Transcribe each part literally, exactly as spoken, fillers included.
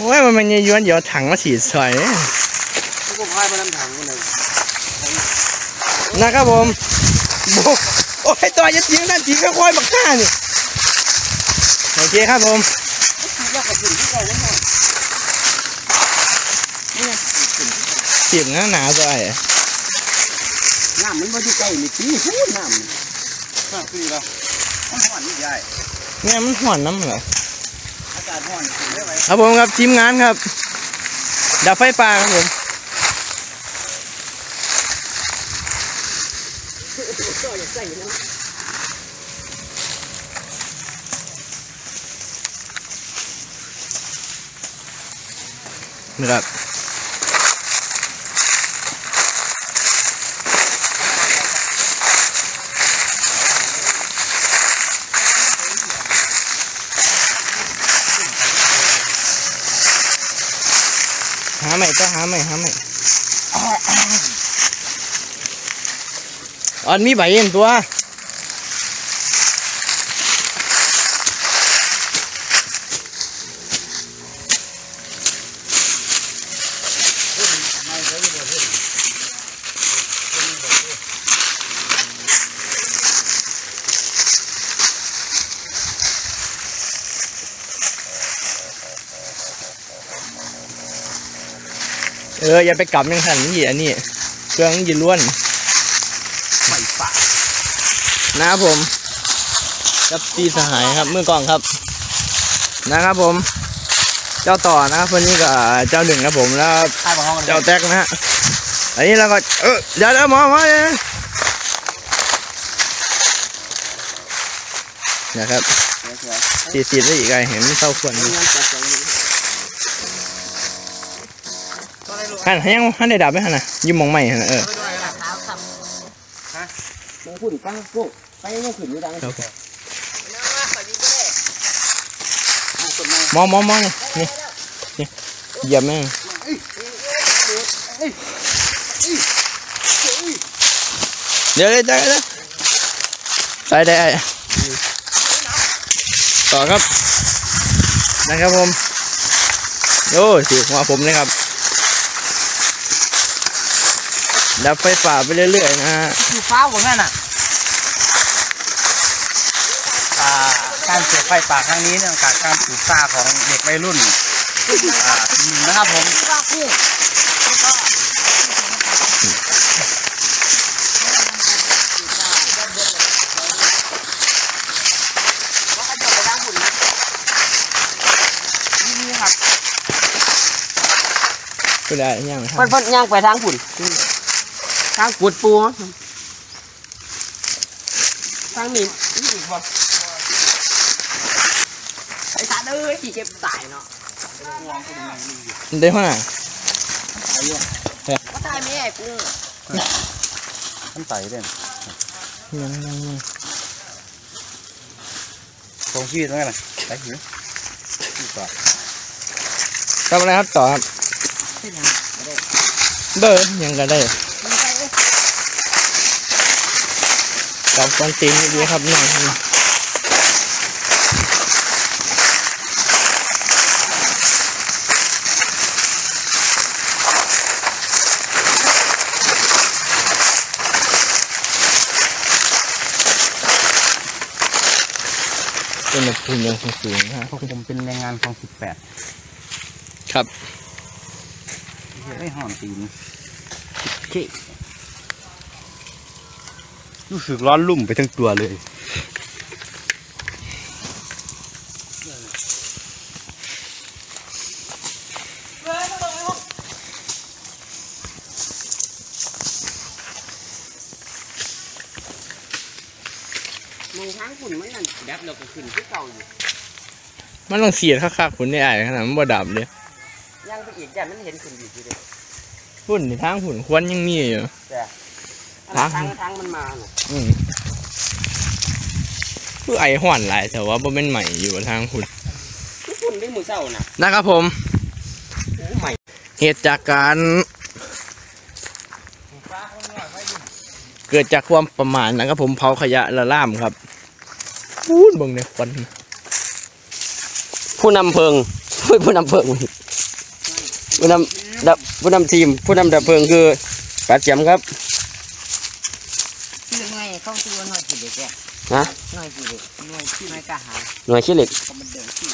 โอ้ยมันมันย้อนเดี๋ยวถังมาฉีดใส่ก็พายมาน้ำถังกันเลยนะครับผมบุกโอ้ยตัวยัดทิ้งนั่นทิ้งก็ค่อยบักข้านี่โอเคครับผมเสียงหนาหนาใจน้ำมันไม่ได้ใกล้นี่ตีหูน้ำน้ำคือเรามันห่อนนี่ใหญ่เนี่ยมันห่อนน้ำเหรออากาศห่อนครับผมครับทีมงานครับดับไฟป่าครับผมนะครับหาใหม่ก็หาใหม่หาใหม่อ่อนมีใบเย็นตัวเอออย่าไปกลับยังหันนี่อันนี้เครื่องยืนล้วนไฟป่านะครับผมกับตีสหายครับมือกองครับนะครับผมเจ้าต่อนะครับคนนี้ก็เจ้าหนึ่งนะผมแล้วเจ้าแท็กนะฮะอันนี้เราก็เออเดี๋ยวเดี๋ยวมองมาเลยนะครับสีสีได้อีกไงเห็นไม่เท่าควรฮันยังฮันได้ดับไหมฮันน่ะยิ้มมองใหม่ฮันน่ะเออมองขุ่นตั้งพวกไปมองขุ่นอยู่ดังมองมองมองนี่นี่นี่เหยียบไหมเดี๋ยวได้ได้ได้ได้ต่อครับนะครับผมโอ้สิหัวผมนะครับดับไฟป่าไปเรื่อยๆนะฮะคือฟ้าผมนั่นน่ะการเสียไฟป่าครั้งนี้เนื่องจากการปลูกซ่าของเด็กวัยรุ่นหนึ่งนะครับผมก็ได้ย่างไปทางมันย่างไปทางฝุ่นทางกุดปูทางนี้ไอ้ตาเด้อขี่เก็บสายเนาะได้ขนาดก็ตายไม่ไอ้ปูท่านไต่เด่นยังยังยังตรงชีวิตมั้ยนะไต่หิวทำอะไรครับต่อครับเบอร์ยังก็ได้กับคอนตีนดีครับน้องเป็นภูมิยังสูงนะผมเป็นแรงงานของสิบแปดครับไม่ห่อนตีนรู้สึกร้อนลุ่มไปทั้งตัวเลยมองทางฝุ่นมันนั่นดับเราก็ขึ้นที่เก่าอยู่มันต้องเสียค่าๆฝุ่นได้ไอ้ขนาดมันบ่ดับเลยยังไปอีกอย่างมันเห็นฝุ่นอยู่เลยฝุ่นในทางฝุ่นควันยังมีอยู่ทางทางมันมาอืมคือไอห่อนหลายแต่ว่าบ่เป็นใหม่อยู่ทางฝุ่นฝุ่นได้มือเศร้านะนะครับผมใหม่เหตุจากการเกิดจากความประมาทนะครับผมเผาขยะละล่ามครับพูดบังเนี่ยควันผู้นำเพลิงผู้นำเพลิงผู้นำดับผู้นำทีมผู้นำดับเพลิงคือปาเจียมครับที่หน่วยเข้าตัวหน่วยกี่เด็กแกนะหน่วยกี่เด็กหน่วยที่หน่วยกล้าหาญหน่วยขี้เหล็กก็มันเดินที่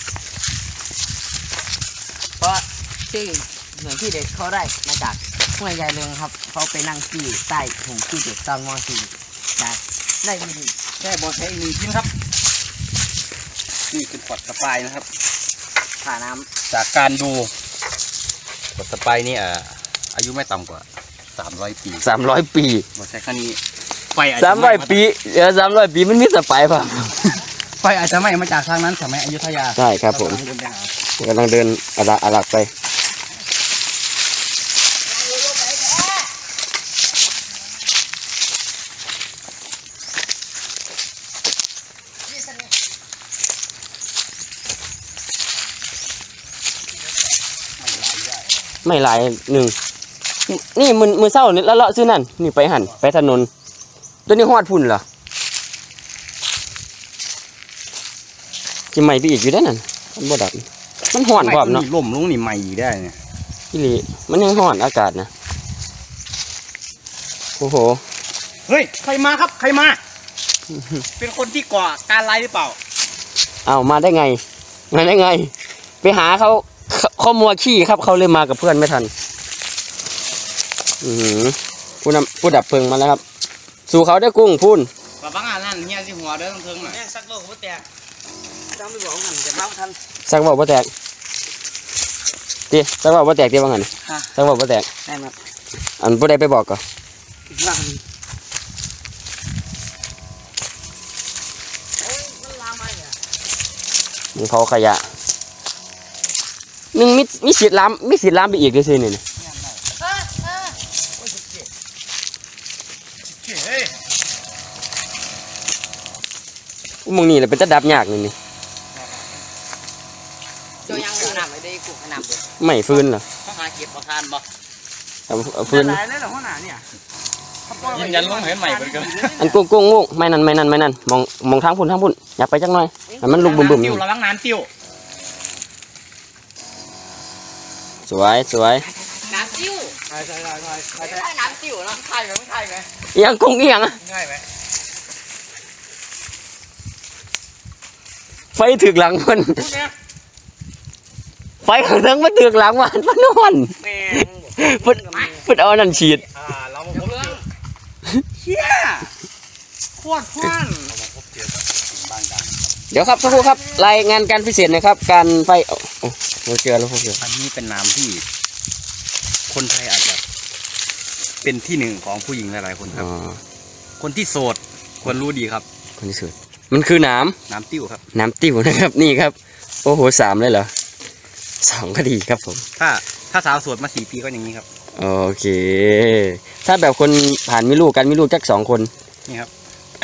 เพราะที่หน่วยที่เด็กเขาได้มาจากห้วยยายเรืองครับเขาไปนั่งที่ใต้ถุงที่เด็กตอนม .สี่ จากได้ยินแค่บอลใช้อีกหนึ่งชิ้นครับนี่เป็นขวดสปายนะครับผ่าน้จากการดูขวดสปายนี่อ่าอายุไม่ต่ำกว่าสามร้อยปีสามร้อยปีบอลใช้แค่นี้ไฟอาจสาจะมร้อยปีเออสามร้อยปีมันมีสไปร์ป่ะไฟอาจจะไหม้มาจากทางนั้นสมัยอยุธยาใช่ครับผมเากำลังเดินไปหากำลังเดินอาลักอาลักไปไม่หลายหนึ่งนี่มือมือเศร้านี่แล้วเลาะซื้อนั่นนี่ไปหันไปถนนตัวนี้ฮอดพุ่นเหรอจะใหม่ไปอีกอยู่ได้นั่นมันบ่ดับมันห่อนพร้อมเนาะล่มลงนี่ใหม่อีกได้เนี่ยพี่ลีมันยังห่อนอากาศนะโอ้โหเฮ้ยใครมาครับใครมา เป็นคนที่ก่อการไล่หรือเปล่าเอามาได้ไงมาได้ไง ไปหาเขาเขาเขามัวขี้ครับเขาเลยมากับเพื่อนไม่ทันอือหือผู้นำผู้ดับเพลิงมาแล้วครับ สู่เขาได้กุ้งพูนปะบังอ่านนั่นเฮียสิหัวเด้อต้องเทิงหน่อยำสักโลกก็แตกต้องไปบอกกันจะเล่าทันสักบอกว่าแตกตีสักบอกว่าแตกตีว่าไงสักบอกว่าแตกได้มาอันผู้ใดไปบอกก็ว่าโอ้ยมันลามไปอ่ะมันเขาขยะหนึ่งมิมีสิทธิ์ล้ำมีสิทธิ์ล้ำไปอีกเลยสิเนี่ยเออเออเฮ้ยมึงนี่แหละเป็นตะดับยากเลยนี่เจ้ายังขนาดไม่ได้กูขนาดเด็กไม่ฟื้นเหรอเขาหาเก็บประทานบ่เอาเอาฟื้นหลายเลยเหรอหัวหน้าเนี่ยยืนยันลงเห็นใหม่เหมือนกันอันกุ้งกุ้งกุ้งไม่นั่นไม่นั่นไม่นั่นมองมองทางพุ่นทางพุ่นอยากไปจังหน่อยให้มันลุกบึมบึมติ้วระวังน้ำติ้วสวยสวยน้ำติ้วใช่ใช่ใช่ใช่ไม่ใช่น้ำติ้วเนาะใช่ไหมไม่ใช่ไหมเอียงกุ้งเอียงอะง่ายไหมไฟถึกหลังมันพูดเนี่ยไฟข้างเทิงมันถึกหลังมันมันนอนแม่งเพิ่นเพิ่นเอานั่นฉีดอ่าเรามาพบเจอเชี่ยโคตรพ่นเรามาพบเจอกับบ้านดังเดี๋ยวครับสักครู่ครับรายงานการพิเศษนะครับ การไฟเอาเอาเราเจอแล้วพวกเจออันนี้เป็นน้ำที่ คนไทยอาจจะเป็นที่หนึ่งของผู้หญิงหลายๆคนครัอ๋บอคนที่โสดควรรู้ดีครับคนที่สุดมันคือน้น้ำติ้วครับำน้ำติ้วนะครับ นี่ครับ โอ้โหสามเลยเหรอสองก็ดีครับผมถ้าถ้าสาวโสดมาสี่ปีก็อย่างนี้ครับโอเค ถ้าแบบคนผ่านมีลูกกันมีลูกจักสองคนนี่ครับ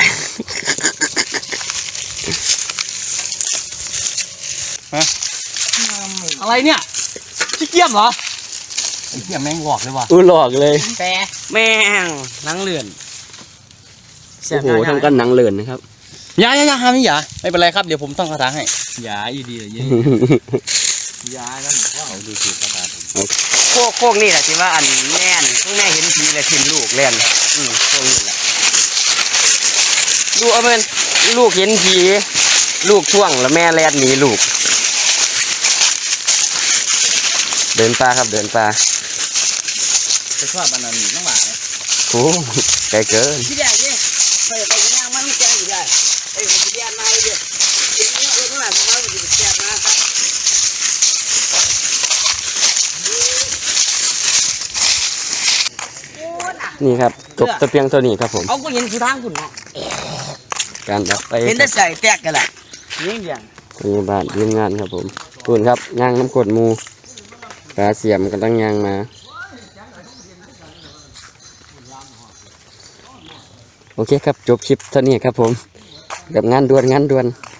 ฮะอะไรเนี่ยขี้เกียจเหรอไอ้เกียจแม่งหลอกเลยว่ะอู้หลอกเลยแต่แม่งนังเลื่อนโอ้โหทำกันหนังเลินนะครับอย่าอย่าอย่าห้ามอย่าไม่เป็นไรครับเดี๋ยวผมต้องคาถาให้อย่าอยู่ดีเลยเย้อย่าแล้วเขาดูถูกคาถาผมโคกโคกนี่แหละที่ว่าอันแม่นแม่เห็นผีเลยทิมลูกเล่นอืมโคกนี่แหละลูกเอาเป็นลูกเห็นผีลูกช่วงแล้วแม่แลดหนีลูก เดินป่าครับเดินป่าจะชอบอันนั้นน้องหมาเนี่ยโอ้ไกลเกินที่แรกเนี่ยไปไปย่างมันแกงอยู่ได้ไอ้คนที่แย่มาเลยเดี๋ยวเนี่ยเออเมื่อไหร่ผมว่ามันจะแกงมาครับนี่ครับจบแต่เพียงเท่านี้ครับผมเอาก็เห็นคือทางคุณเนาะการดับไปเห็นแต่ใส่แตกกันแหละนี่อย่างพยาบาลทีมงานครับผมคุณครับย่างน้ำกรดหมูปลาเสียมกำลังย่างมาโอเคครับจบคลิปเท่านี้ครับผมกับงานด่วนงานด่วน